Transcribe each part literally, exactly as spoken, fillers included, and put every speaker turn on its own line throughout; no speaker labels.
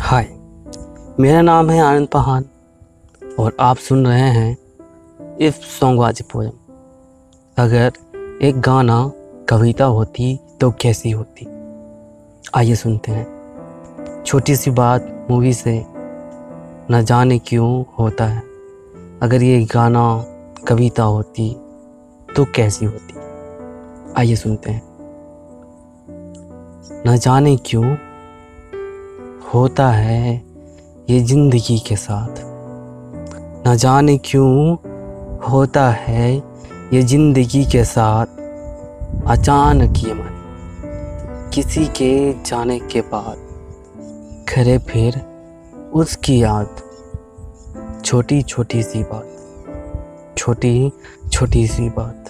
हाय, मेरा नाम है आनंद पहान और आप सुन रहे हैं if song was a poem. अगर एक गाना कविता होती तो कैसी होती, आइए सुनते हैं। छोटी सी बात मूवी से न जाने क्यों होता है, अगर ये गाना कविता होती तो कैसी होती, आइए सुनते हैं। न जाने क्यों होता है ये ज़िंदगी के साथ, न जाने क्यों होता है ये ज़िंदगी के साथ। अचानक ये मन किसी के जाने के बाद करे फिर उसकी याद। छोटी छोटी सी बात, छोटी छोटी सी बात।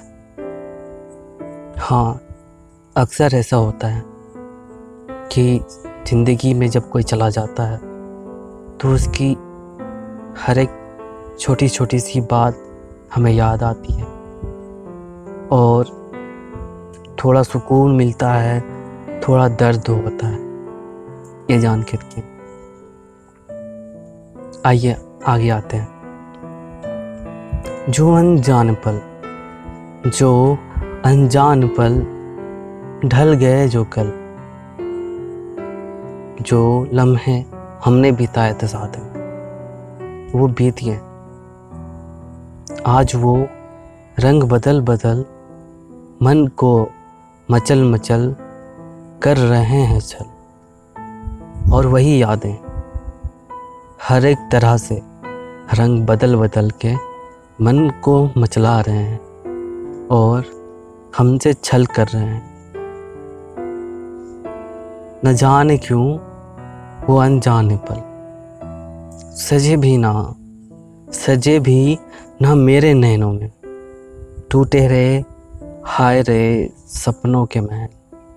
हाँ, अक्सर ऐसा होता है कि ज़िंदगी में जब कोई चला जाता है तो उसकी हर एक छोटी छोटी सी बात हमें याद आती है और थोड़ा सुकून मिलता है, थोड़ा दर्द होता है ये जान कर के। आइए आगे आते हैं। जो अनजान पल, जो अनजान पल ढल गए जो कल, जो लम्हे हमने बिताए थे साथ में वो बीत गए। आज वो रंग बदल बदल मन को मचल मचल कर रहे हैं छल। और वही यादें हर एक तरह से रंग बदल बदल के मन को मचला रहे हैं और हमसे छल कर रहे हैं। न जाने क्यों वो अनजाने पल सजे भी ना सजे भी ना मेरे नैनों में, टूटे रहे हाय रहे सपनों के महल।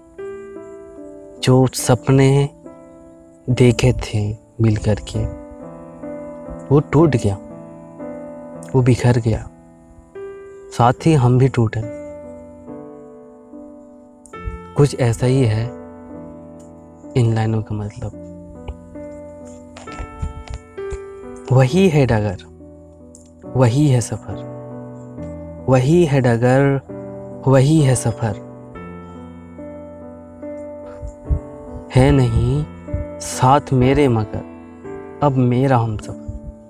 जो सपने देखे थे मिल कर के वो टूट गया, वो बिखर गया, साथ ही हम भी टूटे। कुछ ऐसा ही है इन लाइनों का मतलब। वही है डगर, वही है सफ़र, वही है डगर, वही है सफ़र। है नहीं साथ मेरे मगर अब मेरा हम सफ़र।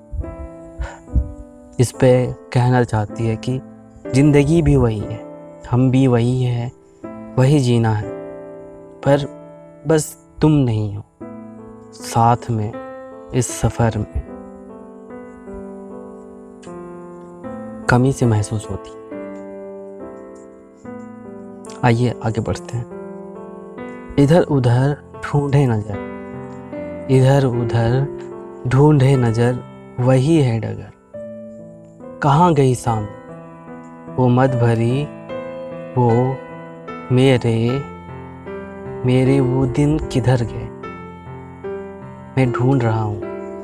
इस पे कहना चाहती है कि ज़िंदगी भी वही है, हम भी वही है, वही जीना है, पर बस तुम नहीं हो साथ में इस सफ़र में। कमी से महसूस होती। आइए आगे बढ़ते हैं। इधर उधर ढूंढे नजर, इधर उधर ढूंढे नजर, वही है डगर। कहाँ गई शाम वो मद भरी, वो मेरे मेरे वो दिन किधर गए। मैं ढूंढ रहा हूँ।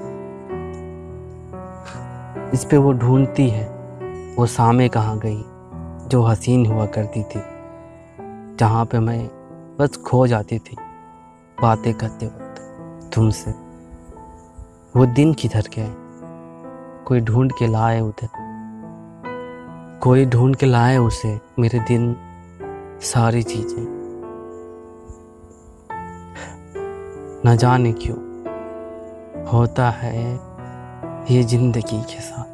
इस पे वो ढूंढती है वो शामें कहाँ गई जो हसीन हुआ करती थी, जहाँ पे मैं बस खो जाती थी बातें करते वक्त तुमसे। वो दिन किधर गए, कोई ढूंढ के लाए उधर, कोई ढूंढ के लाए उसे मेरे दिन सारी चीज़ें। न जाने क्यों होता है ये ज़िंदगी के साथ।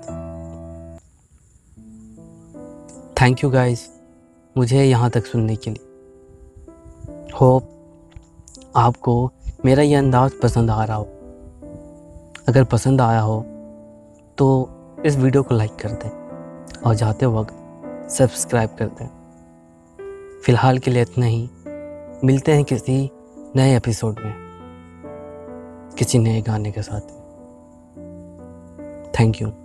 थैंक यू गाइस मुझे यहाँ तक सुनने के लिए। होप आपको मेरा ये अंदाज़ पसंद आ रहा हो। अगर पसंद आया हो तो इस वीडियो को लाइक कर दें और जाते वक्त सब्सक्राइब कर दें। फ़िलहाल के लिए इतना ही। मिलते हैं किसी नए एपिसोड में किसी नए गाने के साथ। Thank you.